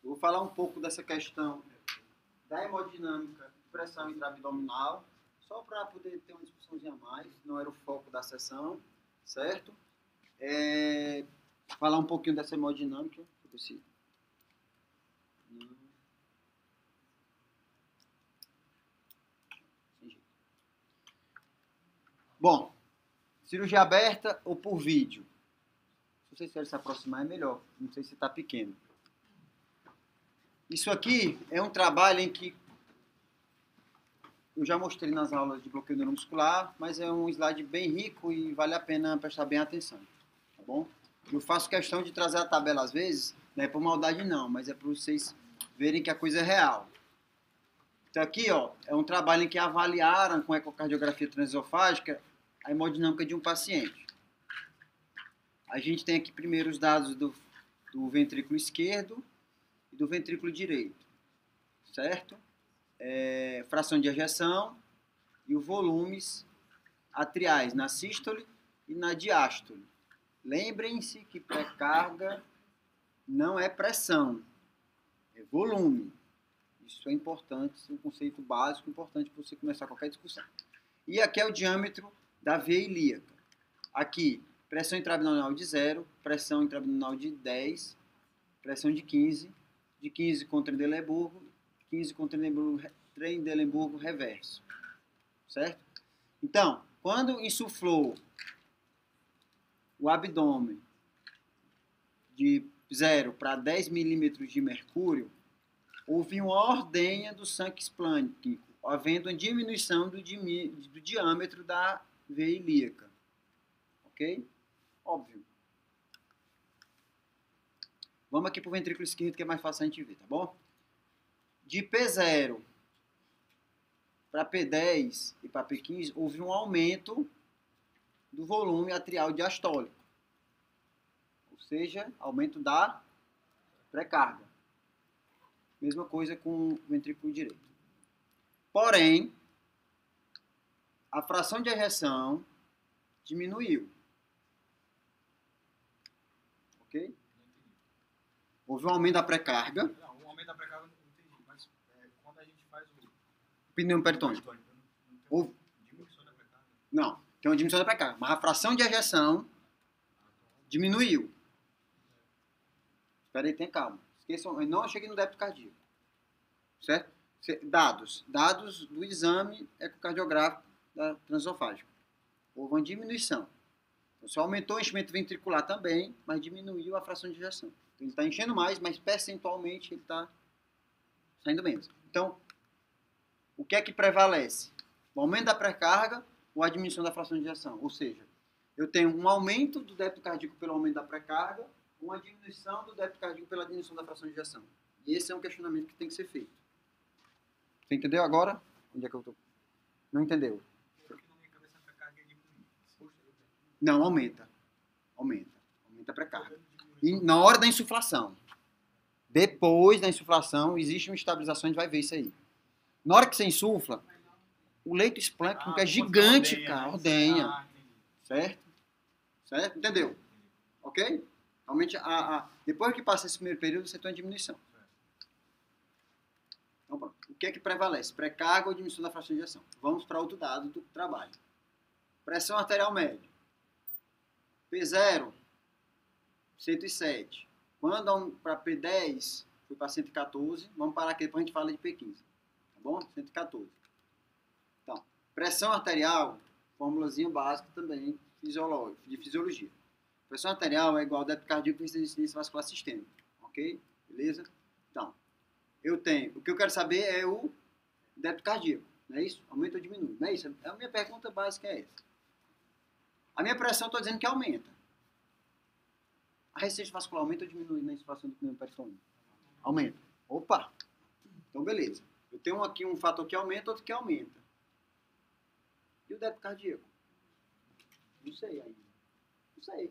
Eu vou falar um pouco dessa questão da hemodinâmica de pressão intraabdominal, só para poder ter uma discussãozinha a mais, não era o foco da sessão, certo? Falar um pouquinho dessa hemodinâmica, se possível. Bom, cirurgia aberta ou por vídeo? Se vocês querem se aproximar é melhor, não sei se está pequeno. Isso aqui é um trabalho em que eu já mostrei nas aulas de bloqueio neuromuscular, mas é um slide bem rico e vale a pena prestar bem atenção, tá bom? Eu faço questão de trazer a tabela às vezes, não é por maldade não, mas é para vocês verem que a coisa é real. Então aqui, ó, é um trabalho em que avaliaram com ecocardiografia transesofágica a hemodinâmica de um paciente. A gente tem aqui primeiro os dados do ventrículo esquerdo e do ventrículo direito, certo? Fração de ejeção e os volumes atriais na sístole e na diástole. Lembrem-se que pré-carga não é pressão, é volume. Isso é importante, isso é um conceito básico importante para você começar qualquer discussão. E aqui é o diâmetro da veia ilíaca. Aqui, pressão intraabdominal de 0, pressão intraabdominal de 10, pressão de 15 com Trendelenburgo, 15 com Trendelenburgo reverso. Certo? Então, quando insuflou o abdômen de 0 para 10 milímetros de mercúrio, houve uma ordenha do sangue esplânico, havendo uma diminuição do diâmetro da veia ilíaca. Ok? Óbvio. Vamos aqui para o ventrículo esquerdo, que é mais fácil a gente ver, tá bom? De P0 para P10 e para P15, houve um aumento do volume atrial diastólico. Ou seja, aumento da pré-carga. Mesma coisa com o ventrículo direito. Porém, a fração de ejeção diminuiu. Ok? Houve um aumento da pré-carga. Não, o aumento da pré-carga eu não entendi, mas quando a gente faz o pneu peritônico. Não tem diminuição da pré-carga? Não, tem uma diminuição da pré-carga, mas a fração de ejeção diminuiu. Espera aí, tenha calma. Esqueçam, eu não cheguei no débito cardíaco. Certo? Dados do exame ecocardiográfico da transesofágica. Houve uma diminuição. Então, só aumentou o enchimento ventricular também, mas diminuiu a fração de ejeção. Então, ele está enchendo mais, mas percentualmente ele está saindo menos. Então, o que é que prevalece? O aumento da pré-carga ou a diminuição da fração de ejeção? Ou seja, eu tenho um aumento do débito cardíaco pelo aumento da pré-carga, uma diminuição do débito cardíaco pela diminuição da fração de ejeção. E esse é um questionamento que tem que ser feito. Você entendeu agora? Onde é que eu estou? Não entendeu? Porque na minha cabeça a pré-carga é diminuir. Não, aumenta. Aumenta a pré-carga. E na hora da insuflação. Depois da insuflação, existe uma estabilização, a gente vai ver isso aí. Na hora que você insufla, o leito esplâncnico é gigante, ordenha, cara. né? Ordenha. Certo? Certo? Entendeu? Ok? Realmente, depois que passa esse primeiro período, você tem uma diminuição. Então, pronto. O que é que prevalece? Pré-carga ou diminuição da fração de ejeção? Vamos para outro dado do trabalho. Pressão arterial média. P0, 107. Quando para P10, foi para 114. Vamos parar aqui, depois a gente fala de P15. Tá bom? 114. Então, pressão arterial, formulazinha básica também de fisiologia. Pressão arterial é igual ao débito cardíaco vezes incidência vascular sistêmica. Ok? Beleza? Então, o que eu quero saber é o débito cardíaco. Não é isso? Aumenta ou diminui? Não é isso? A minha pergunta básica é essa. A minha pressão, estou dizendo que aumenta. A resistência vascular aumenta ou diminui na insuflação do pneu peritônico? Aumenta. Opa! Então, beleza. Eu tenho aqui um fator que aumenta, outro que aumenta. E o débito cardíaco? Não sei ainda. Não sei.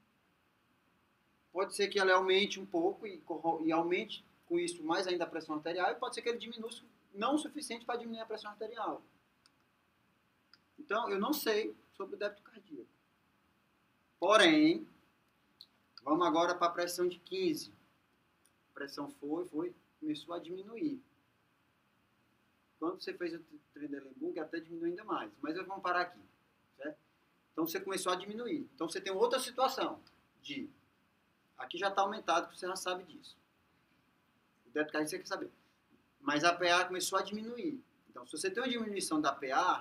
Pode ser que ele aumente um pouco e aumente com isso mais ainda a pressão arterial, e pode ser que ele diminua não o suficiente para diminuir a pressão arterial. Então, eu não sei sobre o débito cardíaco. Porém, vamos agora para a pressão de 15. pressão começou a diminuir. Quando você fez o Trendelenburg, até diminuiu ainda mais. Mas vamos parar aqui, certo? Então você começou a diminuir. Então você tem outra situação de... Aqui já está aumentado, você já sabe disso. O débito cardíaco você quer saber. Mas a PA começou a diminuir. Então, se você tem uma diminuição da PA,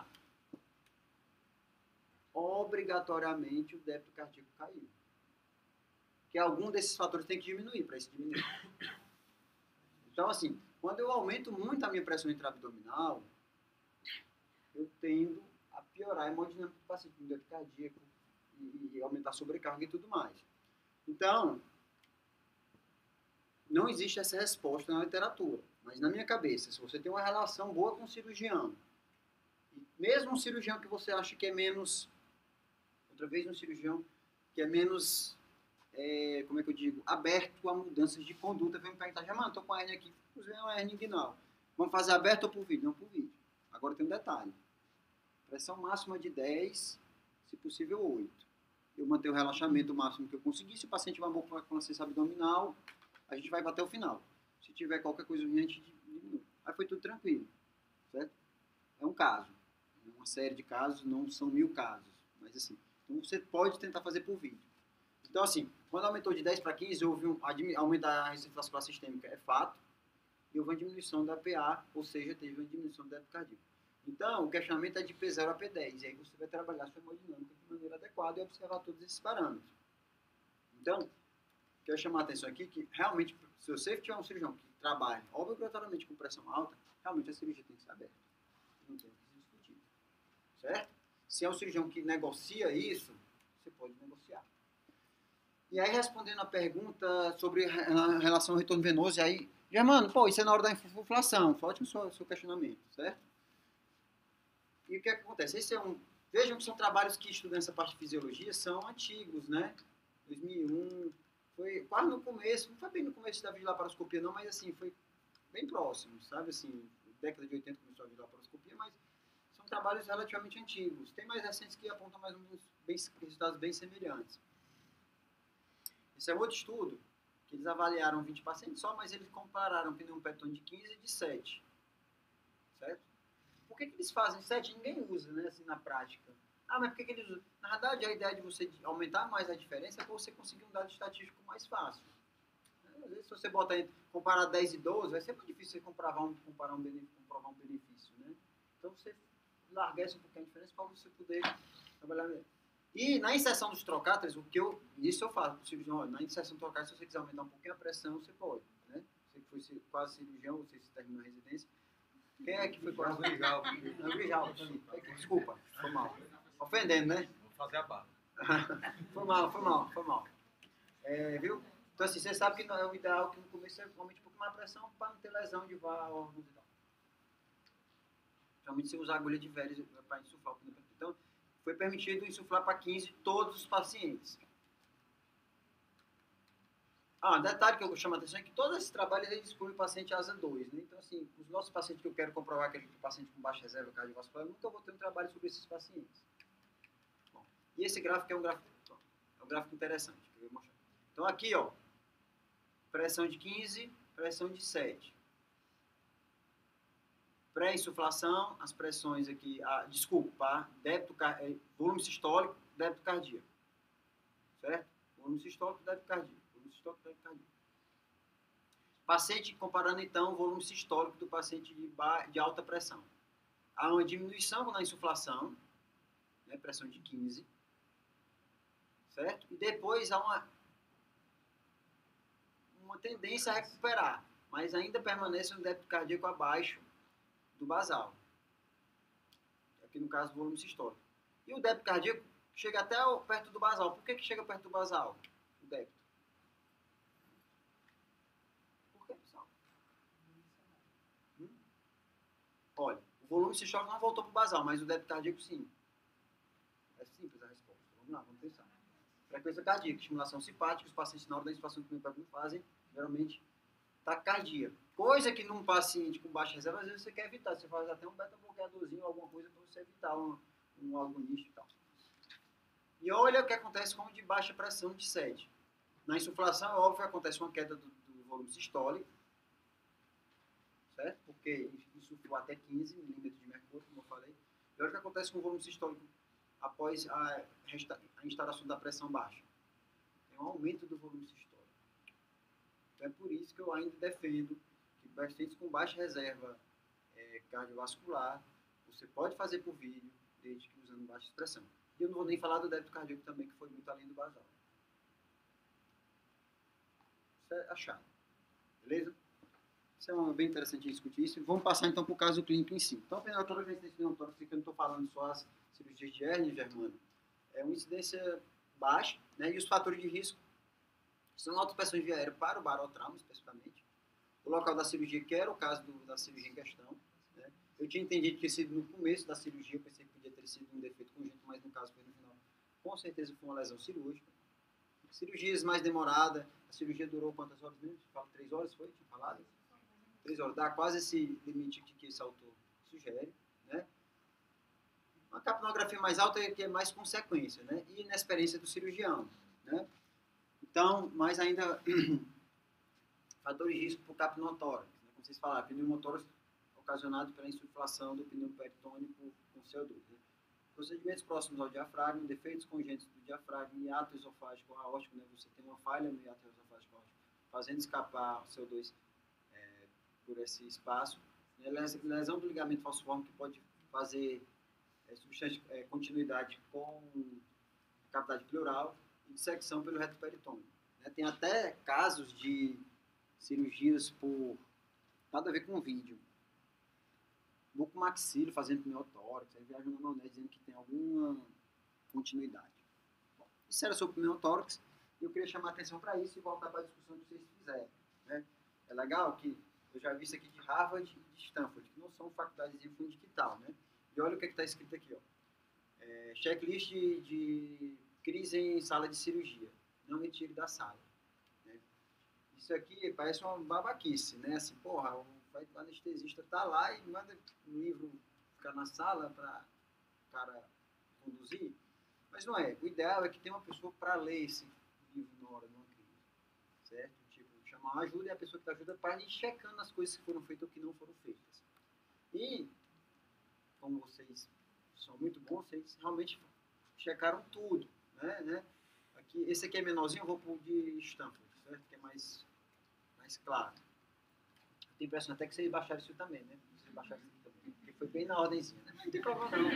obrigatoriamente o débito cardíaco caiu. Porque algum desses fatores tem que diminuir para isso diminuir. Então, assim, quando eu aumento muito a minha pressão intraabdominal, eu tendo a piorar a hemodinâmica do paciente com débito cardíaco e aumentar a sobrecarga e tudo mais. Então, não existe essa resposta na literatura. Mas na minha cabeça, se você tem uma relação boa com o cirurgião, e mesmo um cirurgião que você acha que é menos... Outra vez um cirurgião que é menos... como é que eu digo? Aberto a mudanças de conduta, vem me perguntar, já, mano, tô com a hernia aqui, usei uma hernia inguinal. Vamos fazer aberto ou por vídeo? Não, por vídeo. Agora tem um detalhe. Pressão máxima de 10, se possível 8. Eu mantenho o relaxamento máximo que eu conseguir. Se o paciente vai com consciência abdominal, a gente vai até o final. Se tiver qualquer coisa ruim, a gente diminui. Aí foi tudo tranquilo, certo? É um caso. É uma série de casos, não são 1000 casos. Mas assim, então você pode tentar fazer por vídeo. Então assim, quando aumentou de 10 para 15, houve aumento da resistência vascular sistêmica, é fato. E houve uma diminuição da PA, ou seja, teve uma diminuição do débito cardíaco. Então, o questionamento é de P0 a P10. E aí você vai trabalhar a sua hemodinâmica de maneira adequada e observar todos esses parâmetros. Então, quero chamar a atenção aqui que, realmente, se você tiver um cirurgião que trabalha obrigatoriamente com pressão alta, realmente a cirurgia tem que ser aberta. Não tem que se discutir. Certo? Se é um cirurgião que negocia isso, você pode negociar. E aí, respondendo a pergunta sobre a relação ao retorno venoso, e aí, Germano, pô, isso é na hora da inflação. Ótimo o seu questionamento, certo? E o que é que acontece? Vejam que são trabalhos que estudam essa parte de fisiologia, são antigos, né? 2001, foi quase no começo, não foi bem no começo da videolaparoscopia não, mas assim, foi bem próximo, sabe? Assim, década de 80 começou a videolaparoscopia, mas são trabalhos relativamente antigos. Tem mais recentes que apontam mais ou menos resultados bem semelhantes. Esse é outro estudo, que eles avaliaram 20 pacientes só, mas eles compararam pneumoperitone de 15 e de 7. Certo? Por que eles fazem 7? Ninguém usa, né, assim, na prática. Ah, mas por que eles usam? Na verdade, a ideia de você aumentar mais a diferença é para você conseguir um dado estatístico mais fácil. Às vezes, se você comparar 10 e 12, vai ser muito difícil você comprovar um benefício, né? Então, você larguece um pouquinho a diferença para você poder trabalhar melhor. E na inserção dos trocáteres, isso eu faço para o cirurgião. Na inserção dos trocáteres, se você quiser aumentar um pouquinho a pressão, você pode, né? Você que foi quase cirurgião, você se terminou a residência. Quem é que foi quase? Grijal. Desculpa, foi mal. Ofendendo, né? Vou fazer a barra. Foi mal. Viu? Então assim, você sabe que não é o ideal que no começo é aumente um pouco mais a pressão para não ter lesão de órgãos e tal. Geralmente você usa agulha de Veres para insuflar o pneumoperitone. Então, foi permitido insuflar para 15 todos os pacientes. Detalhe que eu chamo a atenção é que todos esses trabalhos eles excluem o paciente asa 2, né? Então, assim, os nossos pacientes que eu quero comprovar que é paciente com baixa reserva cardiovascular, eu nunca vou ter um trabalho sobre esses pacientes. Bom, e esse gráfico é um gráfico interessante, que eu vou mostrar. Então, aqui, ó, pressão de 15, pressão de 7. Pré-insuflação, as pressões aqui, volume sistólico, débito cardíaco. Certo? Volume sistólico, débito cardíaco. Paciente, comparando então o volume sistólico do paciente de alta pressão. Há uma diminuição na insuflação, né, pressão de 15, certo? E depois há uma tendência a recuperar, mas ainda permanece um débito cardíaco abaixo do basal. Aqui no caso, o volume sistólico. E o débito cardíaco chega até perto do basal. Por que chega perto do basal? O débito. Olha, o volume sistólico não voltou para o basal, mas o débito cardíaco sim. É simples a resposta. Vamos lá, vamos pensar. Frequência cardíaca, estimulação simpática, os pacientes na hora da insuflação do pneumoperitone fazem, geralmente, taquicardia. Coisa que num paciente com baixa reserva, às vezes você quer evitar. Você faz até um beta-bloqueadorzinho, alguma coisa para você evitar um agonista e tal. E olha o que acontece com o de baixa pressão de 7. Na insuflação, é óbvio que acontece uma queda do volume sistólico, certo? Porque insuflou até 15 milímetros de mercúrio, como eu falei. E olha o que acontece com o volume sistólico após a instalação da pressão baixa. Tem um aumento do volume sistólico. Então é por isso que eu ainda defendo que pacientes com baixa reserva cardiovascular, você pode fazer por vídeo, desde que usando baixa expressão. E eu não vou nem falar do débito cardíaco também, que foi muito além do basal. Isso é achado. Beleza? Isso é bem interessante discutir isso. Vamos passar então para o caso clínico em si. Então, a pneumotórax, que eu não estou falando só as cirurgias de hérnia germana, é uma incidência baixa, né? E os fatores de risco são autopressão de via aérea para o barotrauma, especificamente. O local da cirurgia, que era o caso da cirurgia em questão. Né? Eu tinha entendido que tinha sido no começo da cirurgia, eu pensei que podia ter sido um defeito congênito, mas no caso foi no final. Com certeza foi uma lesão cirúrgica. Cirurgias mais demoradas, a cirurgia durou quantas horas mesmo? 3 horas foi? Tinha falado? 3 horas. Dá quase esse limite que esse autor sugere. Né? Uma capnografia mais alta é que é mais consequência, né? E inexperiência do cirurgião. Né? Então, mais ainda, fatores de risco para o capnotórax. Né? Como vocês falaram, pneumotórax ocasionado pela insuflação do pneu peritônico com CO2. Né? Procedimentos próximos ao diafragma, defeitos congênitos do diafragma, hiato esofágico aórtico, né? Você tem uma falha no hiato esofágico aórtico, fazendo escapar o CO2 por esse espaço. Né? Lesão do ligamento falciforme, que pode fazer continuidade com a cavidade pleural e dissecção pelo reto peritônico. Né? Tem até casos de cirurgias por nada a ver com o vídeo. Bucomaxilo fazendo pneumotórax, aí viajam na maionese dizendo que tem alguma continuidade. Bom, isso era sobre pneumotórax e eu queria chamar a atenção para isso e voltar para a discussão que vocês fizeram. Né? É legal que eu já vi isso aqui de Harvard e de Stanford, que não são faculdades de fundo de quital, né? E olha o que está escrito aqui, ó. Checklist de crise em sala de cirurgia. Não retire da sala. Né? Isso aqui parece uma babaquice, né? Assim, porra, o anestesista tá lá e manda um livro ficar na sala para o cara conduzir. Mas não é. O ideal é que tenha uma pessoa para ler esse livro na hora de uma crise. Certo? Tipo, chamar uma ajuda e a pessoa que te ajuda para ir checando as coisas que foram feitas ou que não foram feitas. E, como vocês são muito bons, vocês realmente checaram tudo. Né? Aqui, esse aqui é menorzinho, eu vou pro de Stanford, certo? Que é mais claro. Tem impressão até que vocês baixaram isso também, né? Vocês baixaram isso também, porque foi bem na ordenzinha, né? Não tem problema não.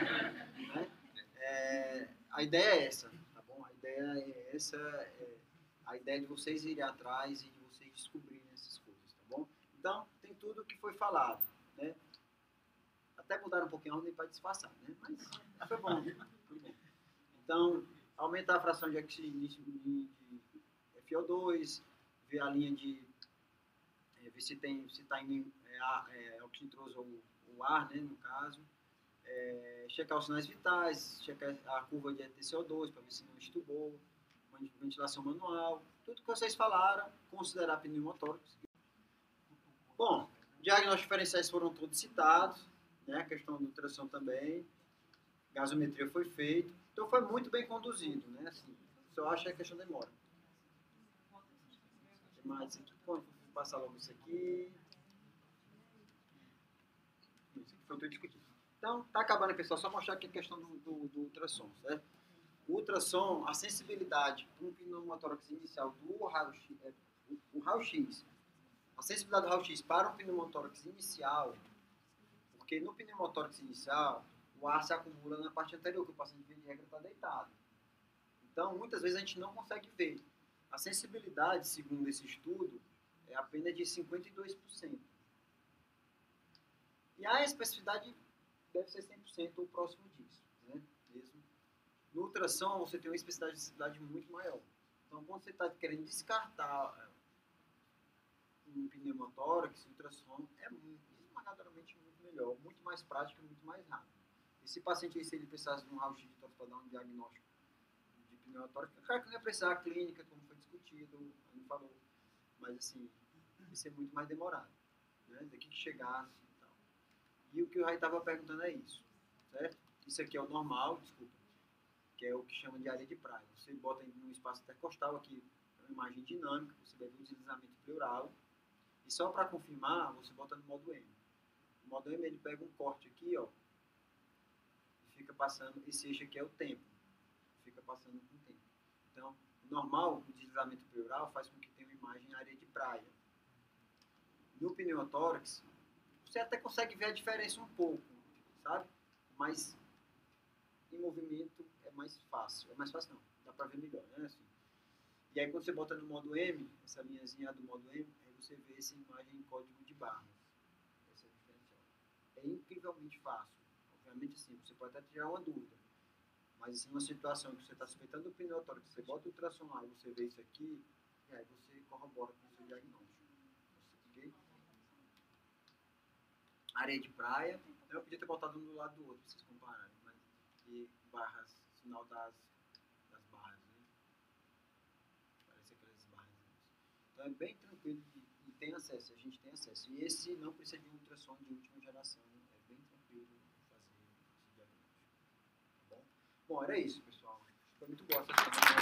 Né? A ideia é essa, tá bom? A ideia é essa, a ideia de vocês irem atrás e de vocês descobrirem essas coisas, tá bom? Então, tem tudo o que foi falado, né? Até mudaram um pouquinho a ordem para disfarçar, né? Mas foi bom, foi bom. Então, aumentar a fração de oxigênio de FO2, ver a linha de ver se está indo oxigênio ou o ar, né, no caso. Checar os sinais vitais, checar a curva de TCO2 para ver se não estubou, ventilação manual, tudo que vocês falaram, considerar pneumotórax. Bom, diagnósticos diferenciais foram todos citados, né, a questão da ultrassom também, gasometria foi feita, então foi muito bem conduzido, né, assim, só acho que é questão de demora. Mas aqui, vou passar logo isso aqui. Isso aqui foi tudo discutido. Então, tá acabando, pessoal. Só mostrar aqui a questão do ultrassom, certo? O ultrassom, a sensibilidade para um pneumotórax inicial do raio-x, o raio-x, a sensibilidade do raio-x para um pneumotórax inicial, porque no pneumotórax inicial, o ar se acumula na parte anterior, que o paciente, de regra, está deitado. Então, muitas vezes a gente não consegue ver. A sensibilidade, segundo esse estudo, é apenas de 52%. E a especificidade deve ser 100% ou próximo disso. Né? Mesmo. No ultrassom, você tem uma especificidade muito maior. Então, quando você está querendo descartar um pneumotórax, o ultrassom é esmagadoramente muito melhor, muito mais prático e muito mais rápido. Esse paciente aí, se ele precisasse de um raio-x de tórax para dar um diagnóstico de pneumotórax, claro que não ia precisar a clínica, como foi discutido, não falou, mas assim, ia ser muito mais demorado, né? Daqui que chegasse e tal. E o que o Rai estava perguntando é isso, certo? Isso aqui é o normal, desculpa, que é o que chama de área de praia. Você bota em um espaço intercostal aqui, É uma imagem dinâmica, você vai ver o deslizamento pleural. E só para confirmar, você bota no modo M. O modo M ele pega um corte aqui, ó, e fica passando, esse eixo aqui é o tempo. Fica passando com o tempo. Então, normal, o deslizamento pleural faz com que tenha uma imagem areia de praia. No pneumotórax, você até consegue ver a diferença um pouco, sabe? Mas em movimento é mais fácil. É mais fácil não, dá pra ver melhor, né? Assim. E aí quando você bota no modo M, essa linhazinha do modo M, aí você vê essa imagem em código de barras. Essa é a diferencial. É incrivelmente fácil. Obviamente sim, você pode até tirar uma dúvida. Mas assim, uma situação que você está suspeitando do pneumotórax, você bota o ultrassom lá e você vê isso aqui, e aí você corrobora com o seu diagnóstico. Ok? Areia de praia, eu podia ter botado um do lado do outro, pra vocês compararem, mas e barras, sinal das barras, né? Parece aquelas barras. Então é bem tranquilo e tem acesso, a gente tem acesso. E esse não precisa de um ultrassom de última geração, é bem tranquilo fazer esse diagnóstico. Tá bom? Bom, era isso, pessoal. Foi muito boa essa semana.